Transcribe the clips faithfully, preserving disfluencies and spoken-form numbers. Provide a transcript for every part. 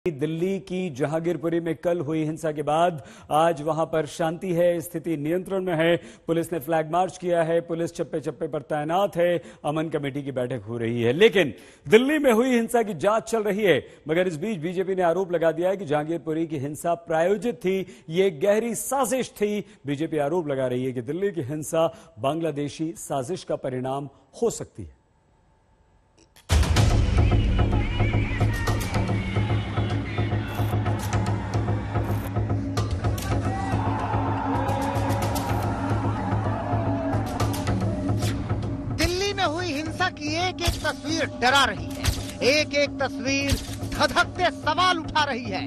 दिल्ली की जहांगीरपुरी में कल हुई हिंसा के बाद आज वहां पर शांति है, स्थिति नियंत्रण में है। पुलिस ने फ्लैग मार्च किया है, पुलिस चप्पे चप्पे पर तैनात है, अमन कमेटी की बैठक हो रही है। लेकिन दिल्ली में हुई हिंसा की जांच चल रही है। मगर इस बीच बीजेपी ने आरोप लगा दिया है कि जहांगीरपुरी की हिंसा प्रायोजित थी, ये गहरी साजिश थी। बीजेपी आरोप लगा रही है कि दिल्ली की हिंसा बांग्लादेशी साजिश का परिणाम हो सकती है। की एक एक तस्वीर डरा रही है, एक एक तस्वीर धधकते सवाल उठा रही है।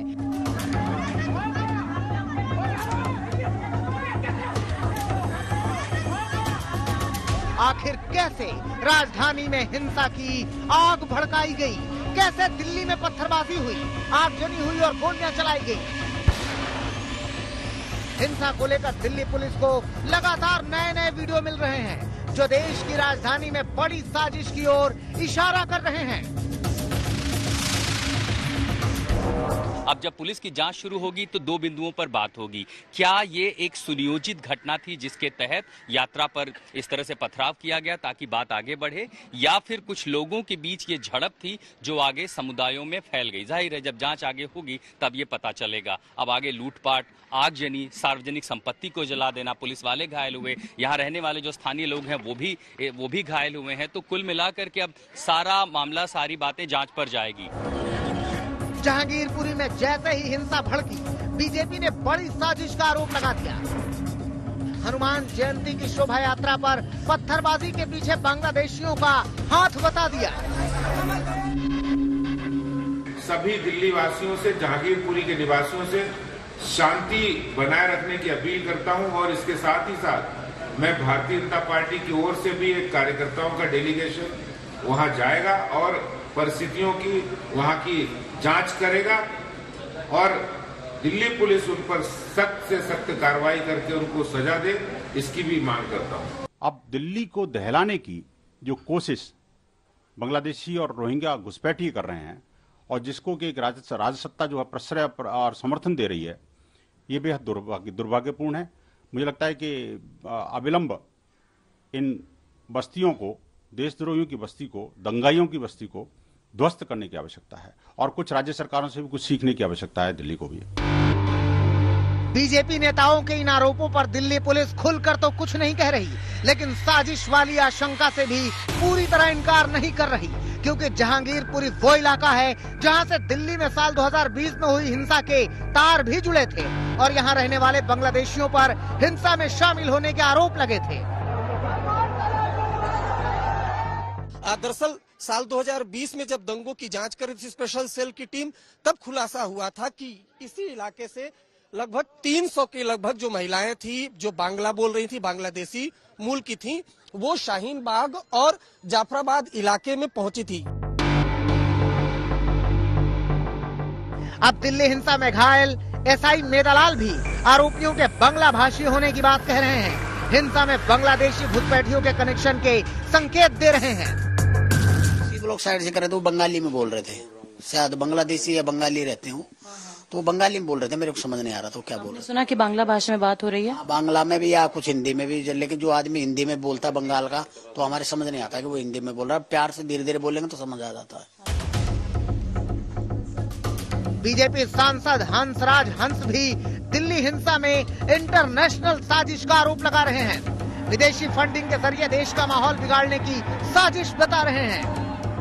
आखिर कैसे राजधानी में हिंसा की आग भड़काई गई, कैसे दिल्ली में पत्थरबाजी हुई, आगजनी हुई और गोलियां चलाई गई। हिंसा को लेकर दिल्ली पुलिस को लगातार नए नए वीडियो मिल रहे हैं जो देश की राजधानी में बड़ी साजिश की ओर इशारा कर रहे हैं। अब जब पुलिस की जांच शुरू होगी तो दो बिंदुओं पर बात होगी। क्या ये एक सुनियोजित घटना थी जिसके तहत यात्रा पर इस तरह से पथराव किया गया ताकि बात आगे बढ़े, या फिर कुछ लोगों के बीच ये झड़प थी जो आगे समुदायों में फैल गई। जाहिर है जब जांच आगे होगी तब ये पता चलेगा। अब आगे लूटपाट, आगजनी, सार्वजनिक संपत्ति को जला देना, पुलिस वाले घायल हुए, यहाँ रहने वाले जो स्थानीय लोग हैं वो भी वो भी घायल हुए हैं। तो कुल मिलाकर के अब सारा मामला, सारी बातें जांच पर जाएगी। जहांगीरपुरी में जैसे ही हिंसा भड़की, बीजेपी ने बड़ी साजिश का आरोप लगा दिया। हनुमान जयंती की शोभा यात्रा पर पत्थरबाजी के पीछे बांग्लादेशियों का हाथ बता दिया। सभी दिल्ली वासियों से, जहांगीरपुरी के निवासियों से शांति बनाए रखने की अपील करता हूं और इसके साथ ही साथ मैं भारतीय जनता पार्टी की ओर से भी एक कार्यकर्ताओं का डेलीगेशन वहां जाएगा और परिस्थितियों की वहां की जांच करेगा और दिल्ली पुलिस उन पर सख्त से सख्त कार्रवाई करके उनको सजा दे, इसकी भी मांग करता हूं। अब दिल्ली को दहलाने की जो कोशिश बांग्लादेशी और रोहिंग्या घुसपैठी कर रहे हैं और जिसको कि एक राजसत्ता जो है प्रश्रय और समर्थन दे रही है, ये बेहद दुर्भाग्य दुर्भाग्यपूर्ण है। मुझे लगता है कि अविलंब इन बस्तियों को, देशद्रोहियों की बस्ती को, दंगाइयों की बस्ती को ध्वस्त करने की आवश्यकता है और कुछ राज्य सरकारों से भी कुछ सीखने की आवश्यकता है दिल्ली को भी। बीजेपी नेताओं के इन आरोपों पर दिल्ली पुलिस खुलकर तो कुछ नहीं कह रही, लेकिन साजिश वाली आशंका से भी पूरी तरह इनकार नहीं कर रही, क्योंकि जहांगीरपुरी वो इलाका है जहां से दिल्ली में साल दो हज़ार बीस में हुई हिंसा के तार भी जुड़े थे और यहां रहने वाले बांग्लादेशियों पर हिंसा में शामिल होने के आरोप लगे थे। दरअसल साल दो हज़ार बीस में जब दंगों की जांच कर रही थी स्पेशल सेल की टीम, तब खुलासा हुआ था कि इसी इलाके से लगभग तीन सौ के लगभग जो महिलाएं थी जो बांग्ला बोल रही थी, बांग्लादेशी मूल की थी, वो शाहीन बाग और जाफराबाद इलाके में पहुंची थी। अब दिल्ली हिंसा में घायल एसआई मेदालाल भी आरोपियों के बांग्ला भाषी होने की बात कह रहे हैं। हिंसा में बांग्लादेशी घुसपैठियों के कनेक्शन के संकेत दे रहे हैं। लोग साइड से करे तो बंगाली में बोल रहे थे, शायद बांग्लादेशी या बंगाली रहते हो तो बंगाली में बोल रहे थे, मेरे को समझ नहीं आ रहा तो क्या बोल रहे। सुना कि बांग्ला भाषा में बात हो रही है, बांग्ला में भी या कुछ हिंदी में भी, लेकिन जो आदमी हिंदी में बोलता है बंगाल का तो हमारे समझ नहीं आता कि वो हिंदी में बोल रहा है। प्यार से धीरे धीरे बोलेंगे तो समझ आ जाता है। बीजेपी सांसद हंसराज हंस भी दिल्ली हिंसा में इंटरनेशनल साजिश का आरोप लगा रहे हैं। विदेशी फंडिंग के जरिए देश का माहौल बिगाड़ने की साजिश बता रहे हैं।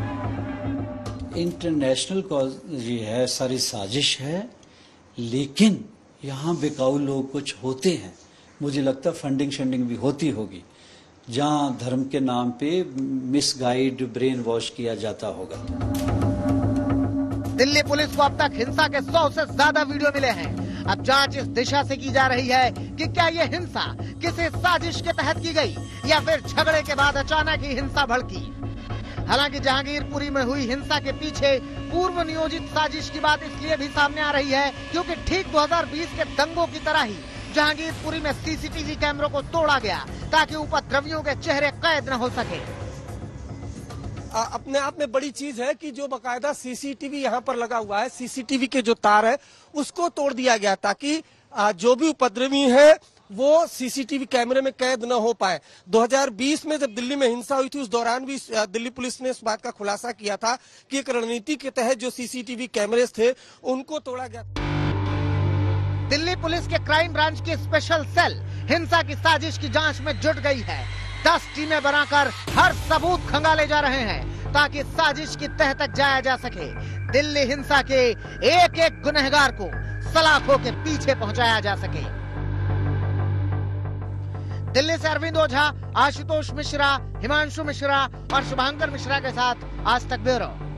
इंटरनेशनल कॉज ये है, सारी साजिश है, लेकिन यहाँ बिकाऊ लोग कुछ होते हैं। मुझे लगता है फंडिंग शंडिंग भी होती होगी जहाँ धर्म के नाम पे मिसगाइड, ब्रेन वॉश किया जाता होगा। दिल्ली पुलिस को अब तक हिंसा के सौ से ज्यादा वीडियो मिले हैं। अब जांच इस दिशा से की जा रही है कि क्या ये हिंसा किसी साजिश के तहत की गई या फिर झगड़े के बाद अचानक ही हिंसा भड़की। हालांकि जहांगीरपुरी में हुई हिंसा के पीछे पूर्व नियोजित साजिश की बात इसलिए भी सामने आ रही है क्योंकि ठीक दो हज़ार बीस के दंगों की तरह ही जहांगीरपुरी में सीसीटीवी कैमरों को तोड़ा गया ताकि उपद्रवियों के चेहरे कैद न हो सके। आ, अपने आप में बड़ी चीज है कि जो बकायदा सीसीटीवी यहाँ पर लगा हुआ है, सीसीटीवी के जो तार है उसको तोड़ दिया गया ताकि आ, जो भी उपद्रवी है वो सीसीटीवी कैमरे में कैद न हो पाए। दो हज़ार बीस में जब दिल्ली में हिंसा हुई थी उस दौरान भी दिल्ली पुलिस ने इस बात का खुलासा किया था कि एक रणनीति के तहत जो सीसीटीवी कैमरे थे उनको तोड़ा गया। दिल्ली पुलिस के क्राइम ब्रांच की स्पेशल सेल हिंसा की साजिश की जांच में जुट गई है। दस टीमें बनाकर हर सबूत खंगाले जा रहे हैं ताकि साजिश की तह तक जाया जा सके। दिल्ली हिंसा के एक एक गुनहगार को सलाखों के पीछे पहुंचाया जा सके। दिल्ली से अरविंद ओझा, आशुतोष मिश्रा, हिमांशु मिश्रा और शुभांकर मिश्रा के साथ आज तक ब्यूरो।